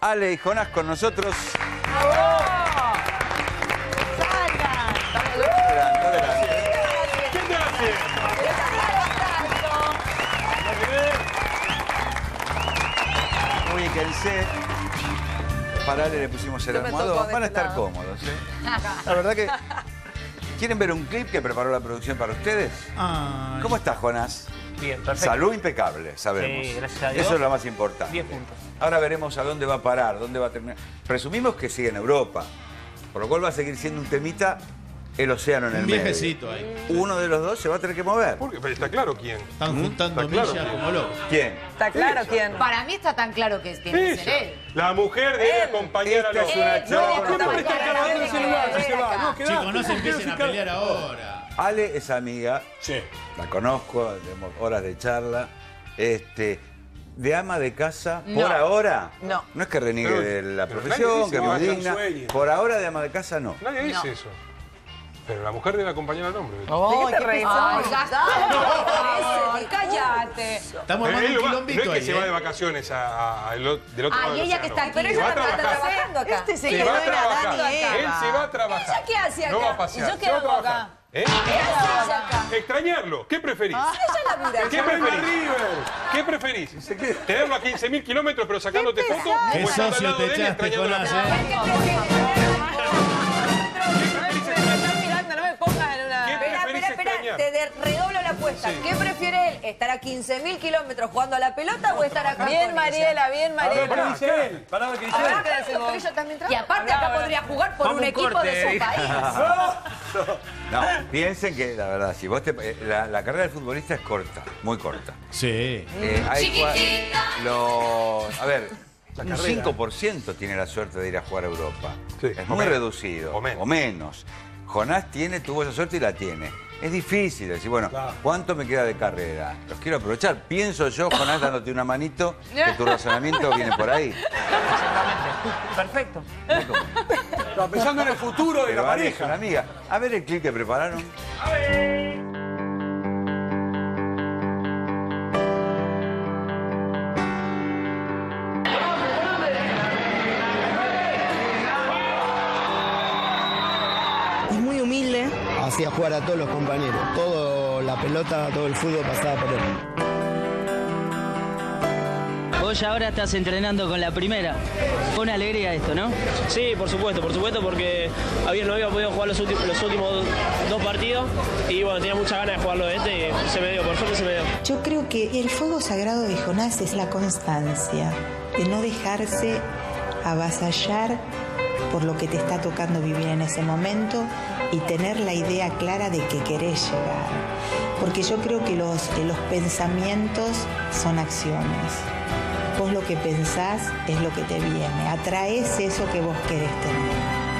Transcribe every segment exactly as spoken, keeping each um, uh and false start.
Ale y Jonás con nosotros. Ubíquense. Para Ale le pusimos el almohadón. Van a estar cómodos, ¿eh? La verdad que... ¿Quieren ver un clip que preparó la producción para ustedes? Ay. ¿Cómo estás, Jonás? Bien, perfecto. Salud impecable, sabemos. Sí, gracias a Dios. Eso es lo más importante. diez puntos. Ahora veremos a dónde va a parar, dónde va a terminar. Presumimos que sigue en Europa, por lo cual va a seguir siendo un temita el océano en el Un medio. viejecito ahí. Uno de los dos se va a tener que mover. ¿Por qué? Pero está claro quién. Están juntando Está claro millas quién. como locos. ¿Quién? Está claro quién. Para mí está tan claro que tiene que ser Ella. él. La mujer debe acompañar a Esta los... es una Eh, charla. no, ¿Cómo no, te estás no, grabando no, el celular? no, Si se va. No, quedate. Chicos, no se empiecen a Quiero pelear fijar- ahora. Ale es amiga, Sí. la conozco, tenemos horas de charla. Este, de ama de casa, No. por ahora, No. no es que reniegue Pero- de la pero profesión, nadie dice que es que muy vayan digna. sueños. Por ahora de ama de casa no. Nadie dice No. eso. Pero la mujer debe acompañar al hombre. ¿De qué te reís? Ay, Ay, cállate. Estamos Pero armando él un lo va- no quilombito es que ahí, se va de ¿eh? vacaciones a, a- a- del otro lado Ay, del ella que océano. está aquí. Pero Se ella va a no está trabajar. trabajando acá. Este se Se quedó va a en Adán y trabajar. Eva. Él se va a trabajar. ¿Ella qué hace acá? No va a pasear. ¿Y yo qué se va a hago trabajar. acá? ¿Eh? ¿Qué hace ella acá? Extrañarlo. ¿Qué preferís? Ella la mira. ¿Qué preferís? ¿Qué preferís? ¿Tenerlo a quince mil kilómetros pero sacándote fotos? Qué ¿O estar al socio lado te de él y echaste, extrañando la Jonás, foto? ¿eh? ¿Qué prefiere? Me están mirando, no me pongas en una... ¿Qué Espera, preferís espera, espera, extrañar? te de- redoblo la apuesta. Sí. ¿Qué prefiere él? ¿Estar a quince mil kilómetros jugando a la pelota o estar acá Bien, con Mariela, bien, Pará, Mariela. pará, acá. Pará, ¿qué dice? Ahora que decimos, pero ella también Y trabaja. aparte acá podría jugar por un equipo de su país. No, piensen que, la verdad, si vos te, eh, la, la carrera del futbolista es corta, muy corta. Sí. Eh, hay cua- los, a ver, un cinco por ciento tiene la suerte de ir a jugar a Europa. Sí, es o muy menos, reducido. o menos. O menos. Jonás tiene, tuvo esa suerte y la tiene. Es difícil decir, bueno, Claro. ¿cuánto me queda de carrera? Los quiero aprovechar. Pienso yo, Jonás, dándote una manito, que tu razonamiento viene por ahí. Perfecto. Estaba pensando en el futuro de Pero la Ale es una pareja. amiga. A ver el clip que prepararon. Es muy humilde. Hacía jugar a todos los compañeros. Todo la pelota, todo el fútbol pasaba por él. Vos ya ahora estás entrenando con la primera. Fue una alegría esto, ¿no? Sí, por supuesto, por supuesto, porque había, no había podido jugar los últimos, los últimos dos partidos y bueno, tenía muchas ganas de jugarlo de este y se me dio, por suerte se me dio. Yo creo que el fuego sagrado de Jonás es la constancia, de no dejarse avasallar por lo que te está tocando vivir en ese momento y tener la idea clara de que querés llegar. Porque yo creo que los, que los pensamientos son acciones. Vos lo que pensás es lo que te viene. Atraes eso que vos querés tener.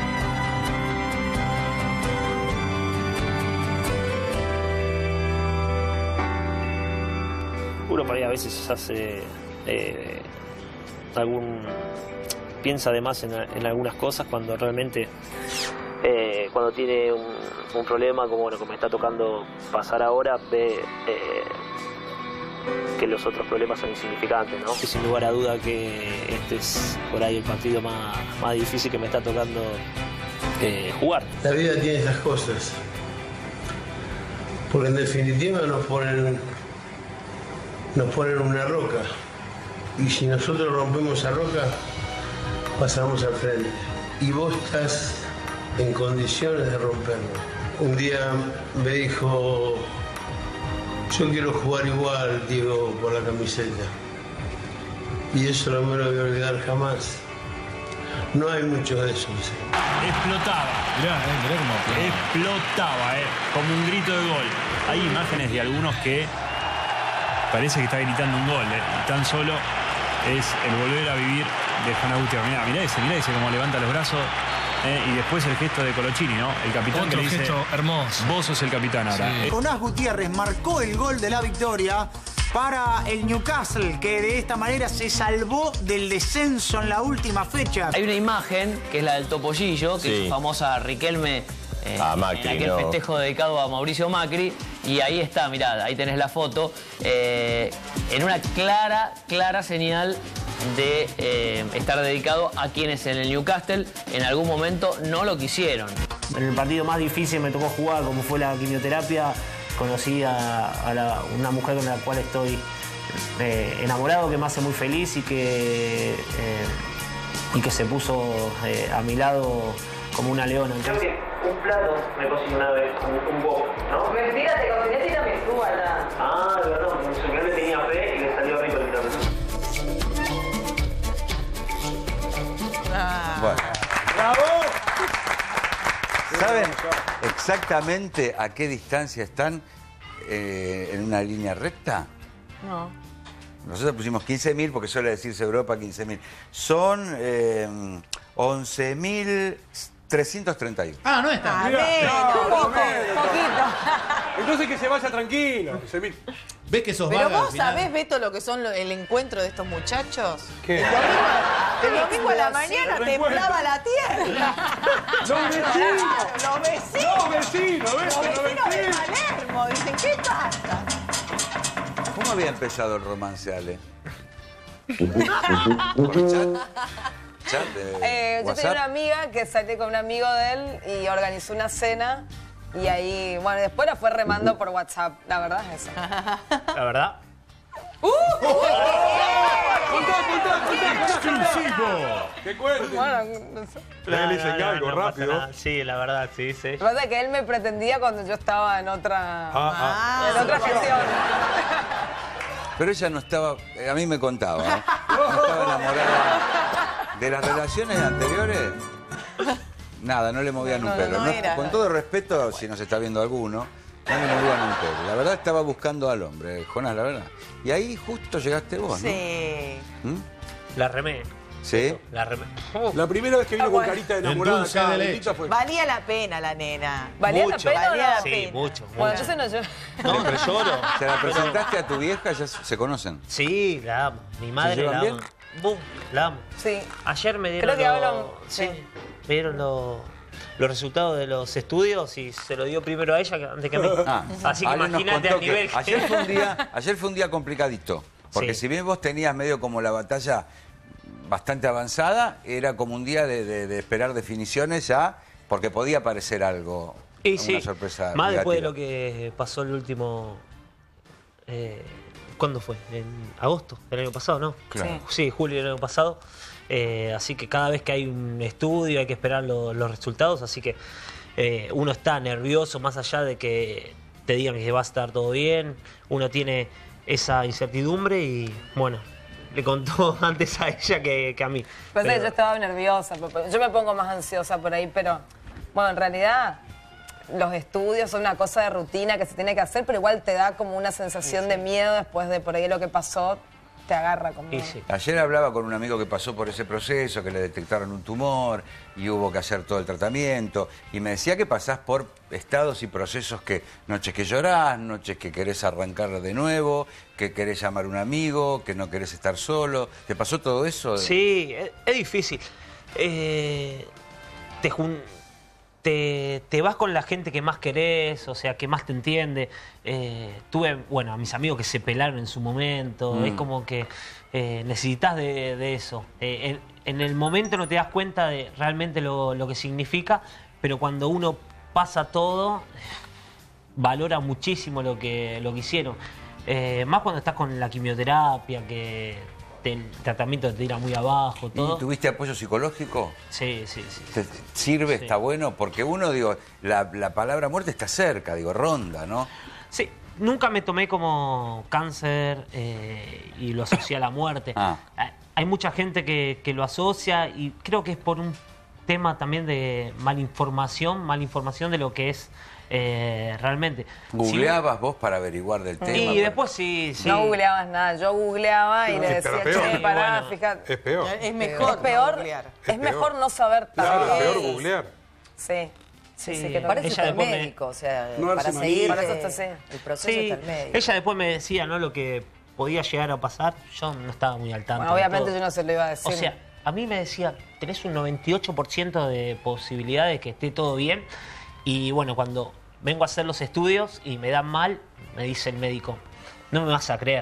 Uno por ahí a veces hace eh, algún piensa además en, en algunas cosas cuando realmente eh, cuando tiene un, un problema como lo que me está tocando pasar ahora ve eh, que los otros problemas son insignificantes, ¿no? Y sin lugar a duda que este es por ahí el partido más, más difícil que me está tocando eh, jugar. La vida tiene esas cosas. Porque en definitiva nos ponen, nos ponen una roca. Y si nosotros rompemos esa roca, pasamos al frente. Y vos estás en condiciones de romperlo. Un día me dijo, yo quiero jugar igual, Diego, por la camiseta. Y eso no me lo voy a olvidar jamás. No hay muchos de esos. Explotaba. Mirá, eh, mirá cómo aplaude. Explotaba, eh, como un grito de gol. Hay imágenes de algunos que parece que está gritando un gol, eh. Tan solo es el volver a vivir de Jonás Gutiérrez. Mirá, mirá ese, mirá ese cómo levanta los brazos. Eh, y después el gesto de Colochini, ¿no? El capitán Otro que le dice, gesto hermoso. vos sos el capitán ahora. Sí. Eh, Jonás Gutiérrez marcó el gol de la victoria para el Newcastle, que de esta manera se salvó del descenso en la última fecha. Hay una imagen, que es la del Topollillo, que Sí. es famosa Riquelme eh, Ah, Macri, en aquel no. festejo dedicado a Mauricio Macri. Y ahí está, mirá, ahí tenés la foto. eh, en una clara, clara señal de eh, estar dedicado a quienes en el Newcastle en algún momento no lo quisieron. En el partido más difícil me tocó jugar, como fue la quimioterapia. Conocí a, a la, una mujer con la cual estoy eh, enamorado, que me hace muy feliz y que, eh, y que se puso eh, a mi lado como una leona. Entonces, un plato me cociné una vez, un, un wok, ¿no? Mentira, te cociné y también tú, Ana. Ah, de verdad, su le tenía fe y le salió rico el tiramisú. Ah. Bueno. ¡Bravo! ¿Saben exactamente a qué distancia están eh, en una línea recta? No. Nosotros pusimos quince mil porque suele decirse Europa quince mil. Son eh, once mil trescientos treinta y uno. Ah, no está. Ah, menos, No, poco, menos. poquito. Entonces que se vaya tranquilo. Se vi- ¿Ves que sos Pero vaga al vos final? sabés, Beto, lo que son lo- el encuentro de estos muchachos. ¿Qué? El domingo a la mañana temblaba la tierra. ¡Los vecinos! Los vecinos. ¡Los vecinos! ¿Ves? Los ¡Los vecinos de vecinos! Palermo. Dicen, ¿qué pasa? ¿Cómo había empezado el romance, Ale? ¿Por chat? ¿Chat de Eh, yo WhatsApp? tenía una amiga que salí con un amigo de él y organizó una cena. Y ahí, bueno, después la fue remando por WhatsApp. La verdad es eso. La verdad. ¡Contá, contá, contá! ¡Exclusivo! ¡Que cuente! Bueno, no sé. Le dicen algo pasa rápido. nada. Sí, la verdad, sí, sí. Lo que pasa es que él me pretendía cuando yo estaba en otra, Ah, ah. en otra gestión. Pero ella no estaba, eh, a mí me contaba, ¿eh? No estaba enamorada de las relaciones anteriores. Nada, no le movían un No, pelo. no No- era. con todo respeto, si nos está viendo alguno, no le movían un pelo. La verdad estaba buscando al hombre, Jonás, la verdad. Y ahí justo llegaste vos, ¿no? Sí. ¿Mm? La remé. ¿Sí? La remé. La primera vez que vino Ah, con bueno. carita de El enamorada dulce acá, de leche. bendita fue. Valía la pena la nena. ¿Valía Mucho. la pena Valía o la no? Sí, pena. mucho, Bueno, mucho. entonces no yo. No, pero lloro. ¿Se la presentaste a tu vieja? ¿Ya se conocen? Sí, la amo. Mi madre llevan la bien? ama. Bum, la amo. Sí. Ayer me dieron, Creo que los- hablan- sí, sí. me dieron los, los resultados de los estudios y se lo dio primero a ella que- antes que a mí. Ah, Así que Ale nos imagínate contó al nivel. que ayer fue un día, ayer fue un día complicadito. Porque Sí. si bien vos tenías medio como la batalla bastante avanzada, era como un día de, de- de esperar definiciones ya, porque podía aparecer algo, Y una sí, sorpresa más después de negativa. lo que pasó el último... Eh, ¿Cuándo fue? En agosto del año pasado, ¿no? Claro. Sí, julio del año pasado. Eh, así que cada vez que hay un estudio hay que esperar lo- los resultados. Así que eh, uno está nervioso más allá de que te digan que va a estar todo bien. Uno tiene esa incertidumbre y bueno, le contó antes a ella que, que a mí. Pasa que Pero- yo estaba nerviosa. Yo me pongo más ansiosa por ahí, pero bueno, en realidad los estudios son una cosa de rutina que se tiene que hacer, pero igual te da como una sensación de miedo después de por ahí lo que pasó, te agarra como... Y sí. Ayer hablaba con un amigo que pasó por ese proceso, que le detectaron un tumor y hubo que hacer todo el tratamiento. Y me decía que pasás por estados y procesos que noches que llorás, noches que querés arrancar de nuevo, que querés llamar a un amigo, que no querés estar solo. ¿Te pasó todo eso? Sí, es, es difícil. Eh, te, jun- te, te vas con la gente que más querés, o sea, que más te entiende. Eh, tuve, bueno, a mis amigos que se pelaron en su momento. Mm. Es como que eh, necesitas de, de eso. Eh, en, en el momento no te das cuenta de realmente lo, lo que significa, pero cuando uno pasa todo, valora muchísimo lo que, lo que hicieron. Eh, más cuando estás con la quimioterapia, que te- el tratamiento te tira muy abajo, todo. ¿Y tuviste apoyo psicológico? Sí, sí, sí. ¿Te sirve? Sí. ¿Está bueno? Porque uno, digo, la, la palabra muerte está cerca, digo, ronda, ¿no? Sí, nunca me tomé como cáncer eh, y lo asocié a la muerte. Ah. Hay- Hay mucha gente que, que lo asocia y creo que es por un tema también de malinformación, malinformación de lo que es eh, realmente. ¿Googleabas vos para averiguar del Si- tema? y después sí, sí. No googleabas nada, yo googleaba y Sí, le pero decía, peor. che, Sí, pará, bueno. fíjate. Es peor. Es mejor Es peor, googlear. es, Es mejor peor. no saber Claro, tanto. peor googlear. Sí. Sí, sí, Sí. que no. Para eso Ella está el después me- médico, o sea, No para darse seguir manija. Para eso eh, está así. el proceso Sí, está el médico. ella después me decía, ¿no? Lo que podía llegar a pasar. Yo no estaba muy al tanto. Bueno, de obviamente todo. yo no se lo iba a decir. O sea, a mí me decía, tenés un noventa y ocho por ciento de posibilidades de que esté todo bien. Y bueno, cuando vengo a hacer los estudios y me dan mal, me dice el médico, no me vas a creer,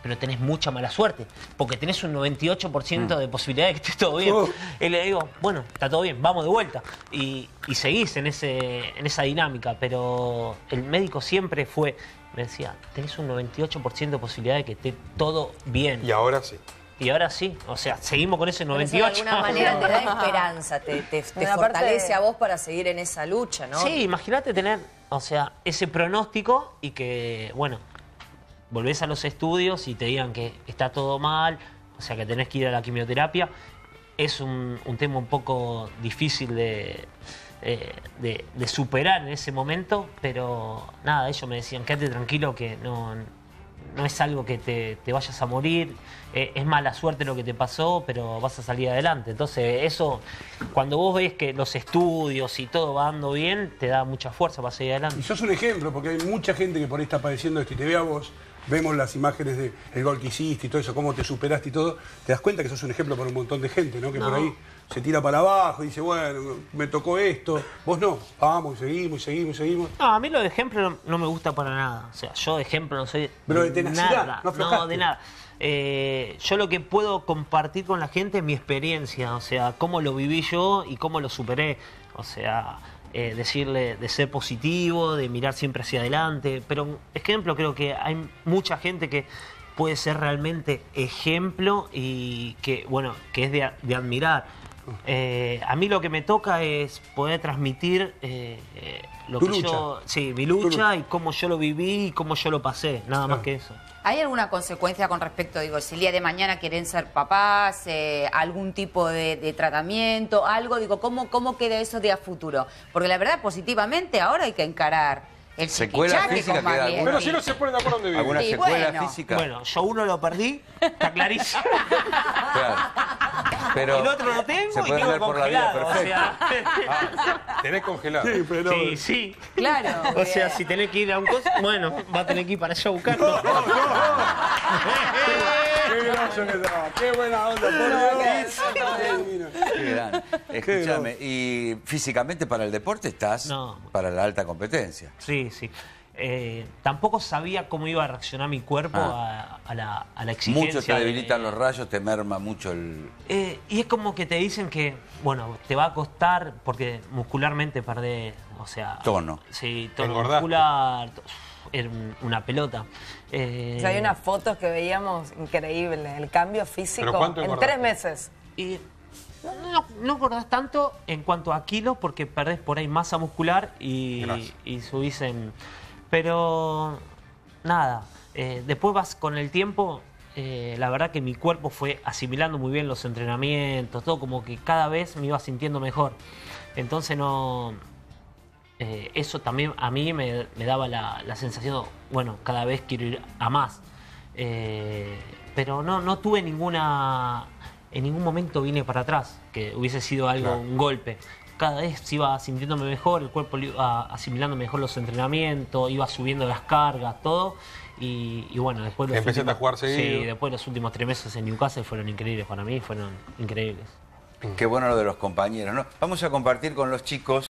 pero tenés mucha mala suerte, porque tenés un noventa y ocho por ciento Mm. de posibilidad de que esté todo bien. Oh. Y le digo, bueno, está todo bien, vamos de vuelta. Y, y seguís en, ese, en esa dinámica, pero el médico siempre fue, me decía, tenés un noventa y ocho por ciento de posibilidad de que esté todo bien. Y ahora sí. Y ahora sí, o sea, seguimos con ese Pero noventa y eso ocho. de alguna manera te da esperanza, te, te, te Una parte fortalece de- a vos para seguir en esa lucha, ¿no? Sí, imagínate tener, o sea, ese pronóstico y que, bueno, volvés a los estudios y te digan que está todo mal, o sea, que tenés que ir a la quimioterapia. Es un, un tema un poco difícil de, eh, de, de superar en ese momento, pero nada, ellos me decían, quédate tranquilo que no, no es algo que te, te vayas a morir, eh, es mala suerte lo que te pasó, pero vas a salir adelante. Entonces eso, cuando vos ves que los estudios y todo va dando bien, te da mucha fuerza para seguir adelante. Y sos un ejemplo, porque hay mucha gente que por ahí está padeciendo esto y te ve a vos, vemos las imágenes del gol que hiciste y todo eso, cómo te superaste y todo, te das cuenta que sos un ejemplo para un montón de gente, ¿no? Que No. por ahí se tira para abajo y dice, bueno, me tocó esto. Vos no, vamos, y seguimos, y seguimos, y seguimos. No, a mí lo de ejemplo no, no me gusta para nada. O sea, yo de ejemplo no soy Pero de tenacidad, nada. no aflojaste. de nada. Eh, yo lo que puedo compartir con la gente es mi experiencia, o sea, cómo lo viví yo y cómo lo superé. O sea, eh, decirle de ser positivo, de mirar siempre hacia adelante. Pero ejemplo, creo que hay mucha gente que puede ser realmente ejemplo y que, bueno, que es de, de admirar. Eh, a mí lo que me toca es poder transmitir eh, eh, lo Tu que lucha. yo, sí, mi lucha y cómo yo lo viví y cómo yo lo pasé, nada más que eso. ¿Hay alguna consecuencia con respecto, digo, si el día de mañana quieren ser papás, eh, algún tipo de, de tratamiento, algo, digo, ¿cómo, cómo queda eso de a futuro? Porque la verdad, positivamente, ahora hay que encarar el Secuela chiquichaque física con más queda bien. alguna. Pero si no se pone de acuerdo dónde vive. ¿Alguna Sí, secuela bueno. física? Bueno, yo uno lo perdí, está clarísimo. Claro. Pero El otro lo tengo se y puede tengo ver por la vida congelado, o perfecta. sea. Tenés congelado. Sí, pero... sí, sí. Claro. O sea, si tenés que ir a un coso, bueno, va a tener que ir para allá a buscarlo. Qué grosso que estaba, qué buena onda, por Dios. Qué gran. Escúchame, ¿y físicamente para el deporte estás No. para la alta competencia? Sí, sí. Eh, tampoco sabía cómo iba a reaccionar mi cuerpo Ah. a, a la, a la exigencia. Mucho te de- debilitan los rayos, te merma mucho el... Eh, y es como que te dicen que, bueno, te va a costar porque muscularmente perdés, o sea... Tono. Sí, tono Engordaste. muscular, to- era un- una pelota. Eh, O sea, hay unas fotos que veíamos increíbles, el cambio físico ¿Pero cuánto en engordaste? tres meses. Y no, no, no engordás tanto en cuanto a kilos porque perdés por ahí masa muscular y, Grasa. y subís en... Pero nada, eh, después vas con el tiempo, eh, la verdad que mi cuerpo fue asimilando muy bien los entrenamientos, todo como que cada vez me iba sintiendo mejor. Entonces no... eh, eso también a mí me, me daba la, la sensación, bueno, cada vez quiero ir a más. Eh, pero no, no tuve ninguna... En ningún momento vine para atrás, que hubiese sido algo, Claro. un golpe. Cada vez iba sintiéndome mejor, el cuerpo lo iba asimilando mejor los entrenamientos, iba subiendo las cargas, todo. Y, y bueno, después los Empezaste últimos, a jugar seguido. Sí, después los últimos tres meses en Newcastle fueron increíbles para mí, fueron increíbles. Qué bueno lo de los compañeros, ¿no? Vamos a compartir con los chicos